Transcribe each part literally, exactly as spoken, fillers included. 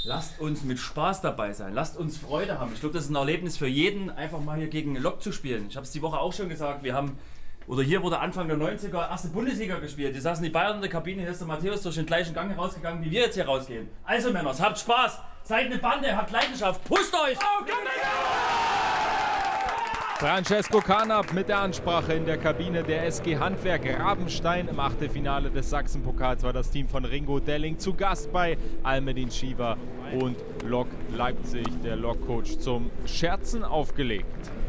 lasst uns mit Spaß dabei sein, lasst uns Freude haben. Ich glaube, das ist ein Erlebnis für jeden, einfach mal hier gegen Lok zu spielen. Ich habe es die Woche auch schon gesagt, wir haben, oder hier wurde Anfang der neunziger erste Bundesliga gespielt. Hier saßen die Bayern in der Kabine, hier ist der Matthäus durch den gleichen Gang herausgegangen, wie wir jetzt hier rausgehen. Also Männers, habt Spaß, seid eine Bande, habt Leidenschaft, pusht euch! Oh, Francesco Carnap mit der Ansprache in der Kabine der S G Handwerk Rabenstein. Im Achtelfinale des Sachsenpokals war das Team von Ringo Delling zu Gast bei Almedin Shiva und Lok Leipzig, der Lok-Coach, zum Scherzen aufgelegt.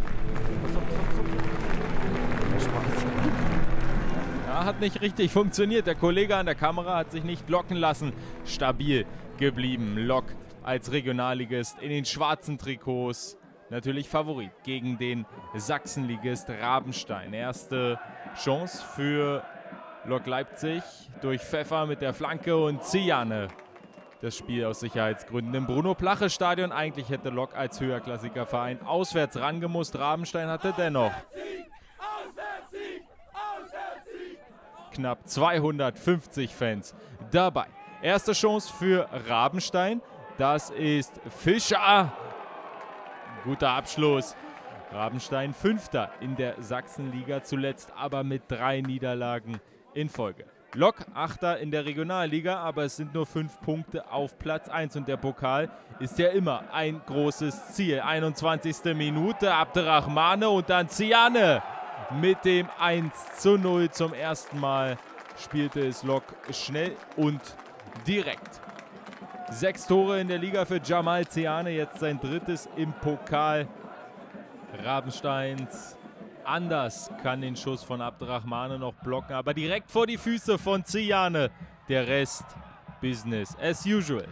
Ja, hat nicht richtig funktioniert. Der Kollege an der Kamera hat sich nicht locken lassen. Stabil geblieben. Lok als Regionalligist in den schwarzen Trikots. Natürlich Favorit gegen den Sachsenligist Rabenstein. Erste Chance für Lok Leipzig durch Pfeffer mit der Flanke und Ziane. Das Spiel aus Sicherheitsgründen im Bruno-Plache-Stadion. Eigentlich hätte Lok als höherklassiger Verein auswärts rangemusst. Rabenstein hatte dennoch knapp zweihundertfünfzig Fans dabei. Erste Chance für Rabenstein. Das ist Fischer. Guter Abschluss. Rabenstein Fünfter in der Sachsenliga, zuletzt aber mit drei Niederlagen in Folge. Lok Achter in der Regionalliga, aber es sind nur fünf Punkte auf Platz eins und der Pokal ist ja immer ein großes Ziel. einundzwanzigste Minute, Abderrahmane und dann Ziane mit dem eins zu null. Zum ersten Mal spielte es Lok schnell und direkt. Sechs Tore in der Liga für Jamal Ziane, jetzt sein drittes im Pokal. Rabensteins Anders kann den Schuss von Abderrahmane noch blocken, aber direkt vor die Füße von Ziane. Der Rest Business as usual.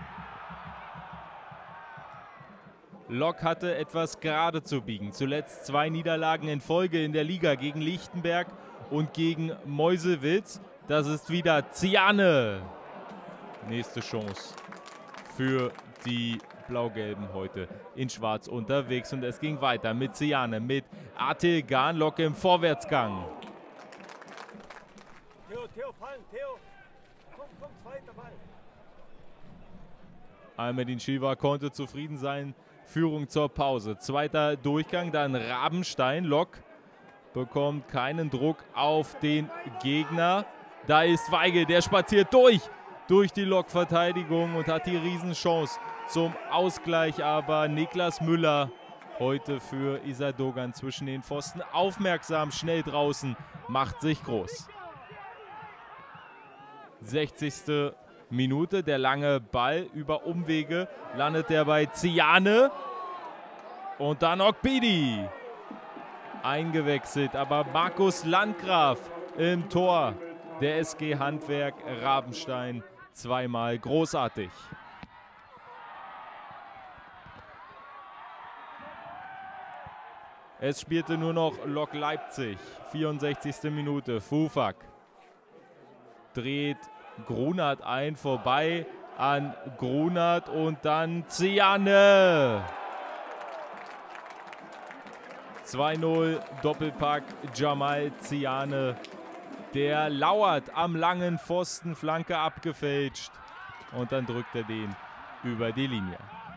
Lok hatte etwas gerade zu biegen. Zuletzt zwei Niederlagen in Folge in der Liga gegen Lichtenberg und gegen Meuselwitz. Das ist wieder Ziane. Nächste Chance für die Blau-Gelben heute in Schwarz unterwegs. Und es ging weiter mit Ziane, mit Atilgan. Lok im Vorwärtsgang. Theo, Theo, fallen, Theo. Komm, komm, zweiter Ball. Almedin Shiva konnte zufrieden sein. Führung zur Pause. Zweiter Durchgang, dann Rabenstein. Lok bekommt keinen Druck auf den Gegner. Da ist Weigel, der spaziert durch. durch die Lok-Verteidigung und hat die Riesenchance zum Ausgleich. Aber Niklas Müller heute für Isa Dogan zwischen den Pfosten aufmerksam, schnell draußen, macht sich groß. sechzigste Minute, der lange Ball über Umwege landet der bei Ziane und dann Okbidi eingewechselt, aber Markus Landgraf im Tor. Der S G Handwerk Rabenstein zweimal großartig. Es spielte nur noch Lok Leipzig. vierundsechzigste Minute. Fufak dreht Grunert ein, vorbei an Grunert und dann Ziane. zwei null Doppelpack Jamal Ziane. Der lauert am langen Pfosten, Flanke abgefälscht und dann drückt er den über die Linie.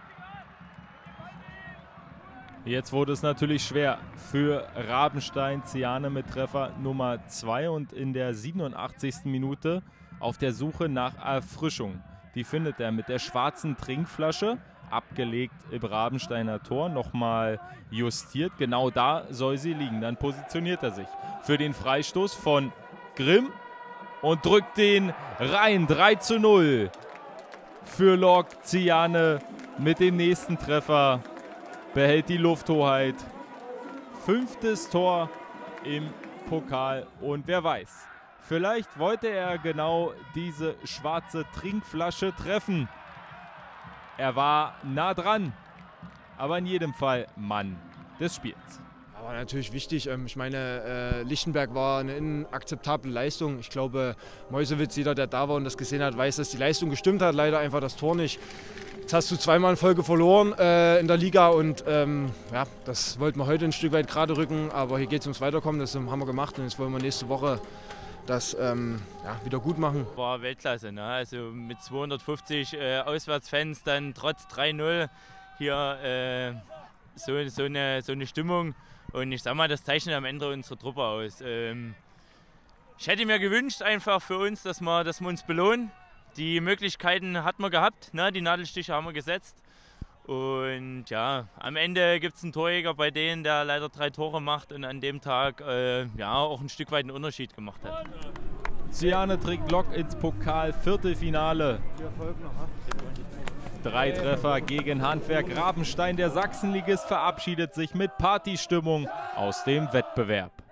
Jetzt wurde es natürlich schwer für Rabenstein. Ziane mit Treffer Nummer zwei und in der siebenundachtzigsten Minute auf der Suche nach Erfrischung. Die findet er mit der schwarzen Trinkflasche, abgelegt im Rabensteiner Tor, nochmal justiert. Genau da soll sie liegen. Dann positioniert er sich für den Freistoß von Grimm und drückt den rein. drei zu null für Lok. Ziane mit dem nächsten Treffer behält die Lufthoheit. Fünftes Tor im Pokal und wer weiß, vielleicht wollte er genau diese schwarze Trinkflasche treffen. Er war nah dran, aber in jedem Fall Mann des Spiels. War natürlich wichtig. Ich meine, äh, Lichtenberg war eine inakzeptable Leistung. Ich glaube, Meuselwitz, jeder, der da war und das gesehen hat, weiß, dass die Leistung gestimmt hat. Leider einfach das Tor nicht. Jetzt hast du zweimal in Folge verloren äh, in der Liga und ähm, ja, das wollten wir heute ein Stück weit gerade rücken. Aber hier geht es ums Weiterkommen, das haben wir gemacht und jetzt wollen wir nächste Woche das ähm, ja, wieder gut machen. War Weltklasse, ne? Also mit zweihundertfünfzig äh, Auswärtsfans dann trotz drei null hier äh, so, so, eine, so eine Stimmung. Und ich sag mal, das zeichnet am Ende unsere Truppe aus. Ähm, ich hätte mir gewünscht einfach für uns, dass wir, dass wir uns belohnen. Die Möglichkeiten hatten wir gehabt, ne? Die Nadelstiche haben wir gesetzt. Und ja, am Ende gibt es einen Torjäger bei denen, der leider drei Tore macht und an dem Tag äh, ja, auch ein Stück weit einen Unterschied gemacht hat. Ciane trägt Lok ins Pokal-Viertelfinale. Drei Treffer gegen Handwerk Rabenstein. Der Sachsenligist verabschiedet sich mit Partystimmung aus dem Wettbewerb.